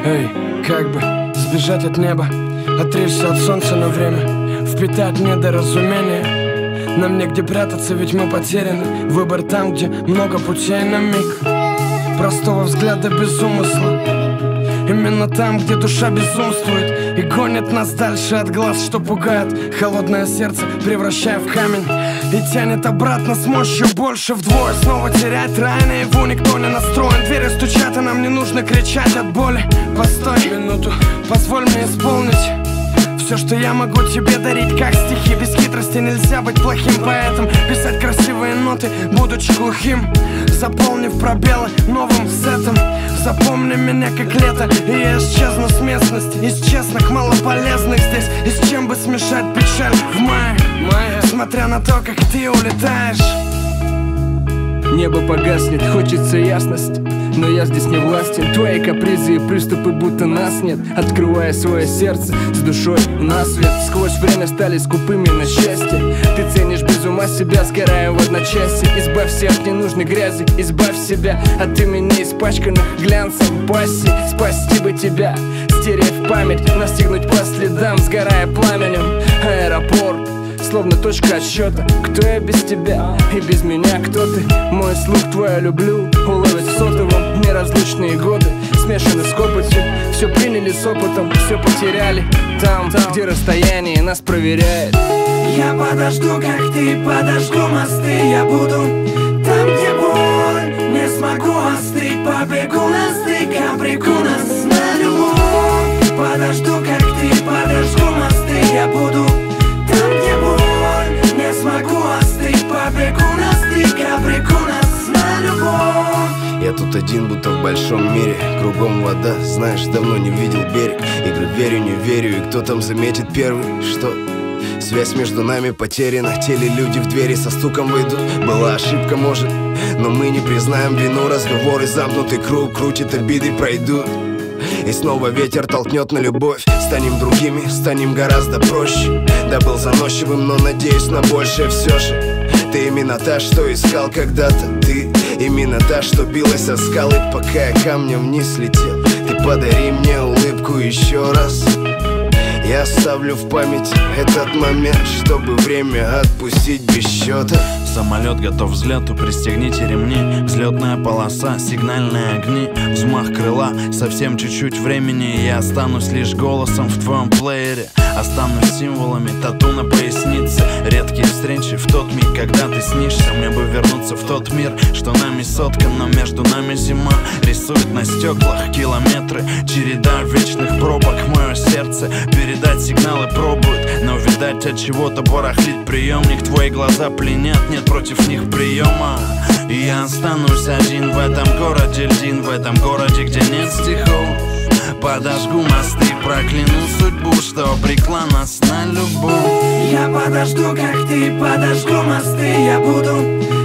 Эй, как бы сбежать от неба, отречься от солнца на время, впитать недоразумение. Нам негде прятаться, ведь мы потеряны. Выбор там, где много путей на миг, простого взгляда без умысла. Именно там, где душа безумствует и гонит нас дальше от глаз, что пугает. Холодное сердце превращая в камень и тянет обратно с мощью больше вдвое. Снова терять рай наяву никто не настроен. Двери стучат, и нам не нужно кричать от боли. Постой минуту, позволь мне исполнить все, что я могу тебе дарить, как стихи. Без хитрости нельзя быть плохим поэтом, писать красивые ноты, будучи глухим, заполнив пробелы новым сетом. Запомни меня как лето, и я исчезну с местности, из честных, малополезных здесь. И с чем бы смешать печаль в мае, смотря на то, как ты улетаешь. Небо погаснет, хочется ясность, но я здесь не властен. Твои капризы и приступы, будто нас нет. Открывая свое сердце с душой на свет. Сквозь время стали скупыми на счастье. Ты ценишь без ума себя, сгорая в одночасье. Избавься от ненужной грязи, избавь себя от имени, испачканных глянцем пассий. Спасти бы тебя, стерев память, настигнуть по следам, сгорая пламенем. Аэропорт, словно точка отсчета. Кто я без тебя и без меня, кто ты? Мой слух твой люблю уловить в сотовом. Неразлучные годы смешаны с копотью. Все приняли с опытом, все потеряли там, где расстояние нас проверяет. Я подожду, как ты, подожгу мосты. Я буду там, где боль не смогу остыть. Побегу на стык, обреку нас на любовь. Подожду, как ты, подожгу мосты. Я буду там, где боль не смогу остыть. Побегу на стык, обреку нас на любовь. Я тут один, будто в большом мире. Кругом вода, знаешь, давно не видел берег. Игры верю, не верю, и кто там заметит первый? Что? Связь между нами потеряна. Телелюди в двери со стуком выйдут. Была ошибка, может, но мы не признаем вину. Разговоры замкнутый круг, крутит, обиды пройдут. И снова ветер толкнет на любовь. Станем другими, станем гораздо проще. Да, был заносчивым, но надеюсь на большее все же. Ты именно та, что искал когда-то. Ты именно та, что билась о скалы, пока я камнем вниз летел. Ты подари мне улыбку еще раз. Я оставлю в памяти этот момент, чтобы время отпустить без счета. Самолет готов к взлету, пристегните ремни. Взлетная полоса, сигнальные огни, взмах крыла. Совсем чуть-чуть времени, и я останусь лишь голосом в твоем плеере. Останусь символами, тату на пояснице. Редкие встречи в тот миг, когда ты снишься. Мне бы вернуться в тот мир, что нами соткан, но между нами зима рисует на стеклах километры. Череда вечных пробок, мое сердце передать сигналы пробует, но видать от чего-то барахлит приемник. Твои глаза пленят, нет против них приема. И я останусь один в этом городе льдин, в этом городе, где нет стихов. Подожгу мосты, прокляну судьбу, что обрекла нас на любовь. Я подожду, как ты, подожгу мосты. Я буду